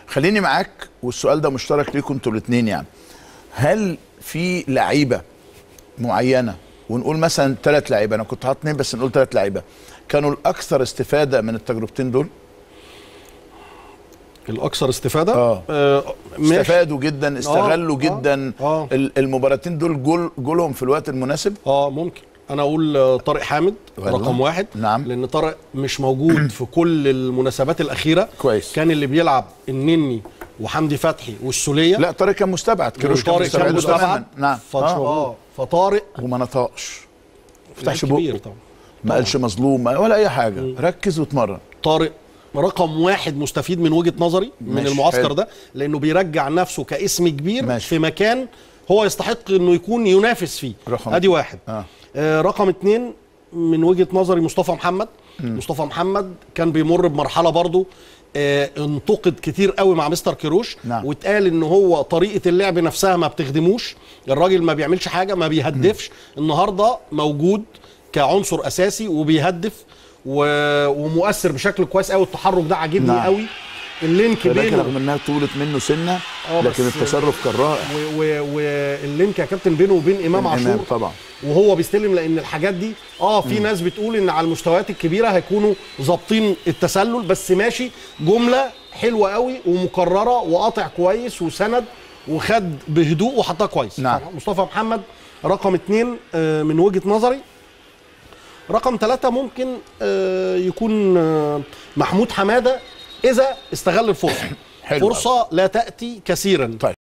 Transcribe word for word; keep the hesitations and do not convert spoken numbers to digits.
خليني معاك، والسؤال ده مشترك ليكم انتوا الاثنين يعني. هل في لعيبه معينه، ونقول مثلا ثلاث لعيبه، انا كنت حاطط اثنين بس نقول ثلاث لعيبه، كانوا الاكثر استفاده من التجربتين دول؟ الاكثر استفاده؟ اه, آه استفادوا جدا، استغلوا آه جدا آه المباراتين دول، جول جولهم في الوقت المناسب. اه ممكن انا اقول طارق حامد رقم واحد. نعم. لان طارق مش موجود في كل المناسبات الاخيره. كويس. كان اللي بيلعب النني وحمدي فتحي والسوليه. لا طارق كان مستبعد، كيروش كان مستبعد, كان مستبعد. نعم. اه فطارق وما نطقش، ما فتحش بقه، ما قالش مظلوم ولا اي حاجه. م. ركز واتمرن. طارق رقم واحد مستفيد من وجهه نظري من المعسكر حلو. ده لانه بيرجع نفسه كاسم كبير ماشي. في مكان هو يستحق انه يكون ينافس فيه. ادي واحد. آه. آه رقم اتنين من وجهه نظري مصطفى محمد. م. مصطفى محمد كان بيمر بمرحله برضه آه انتقد كتير قوي مع مستر كيروش. نعم. واتقال ان هو طريقه اللعب نفسها ما بتخدموش، الراجل ما بيعملش حاجه، ما بيهدفش. م. النهارده موجود كعنصر اساسي وبيهدف ومؤثر بشكل كويس قوي. التحرك ده عاجبني نعم. قوي. اللينك بينه رغم انها طولت منه سنه لكن التصرف كان رائع. واللينك يا كابتن بينه وبين امام عاشور طبعا وهو بيستلم، لان الحاجات دي اه في م. ناس بتقول ان على المستويات الكبيره هيكونوا ظابطين التسلل، بس ماشي جمله حلوه قوي ومكرره وقاطع كويس وسند وخد بهدوء وحطها كويس. نعم. مصطفى محمد رقم اتنين من وجهه نظري. رقم ثلاثة ممكن يكون محمود حمادة إذا استغل الفرصة. فرصة لا تأتي كثيرا. طيب.